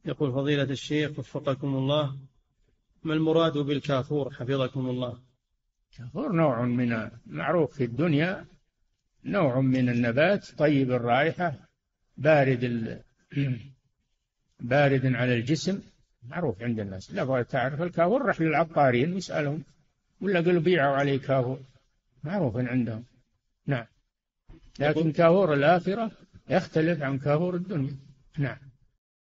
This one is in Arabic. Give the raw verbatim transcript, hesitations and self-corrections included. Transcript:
يقول فضيلة الشيخ وفقكم الله، ما المراد بالكافور حفظكم الله؟ الكافور نوع من معروف في الدنيا، نوع من النبات طيب الرائحة، بارد ال... بارد على الجسم، معروف عند الناس. لا تعرف الكافور، رح للعطارين واسألهم، ولا قالوا بيعوا عليه كافور، معروف عندهم. نعم. لكن كافور الآخرة يختلف عن كافور الدنيا. نعم.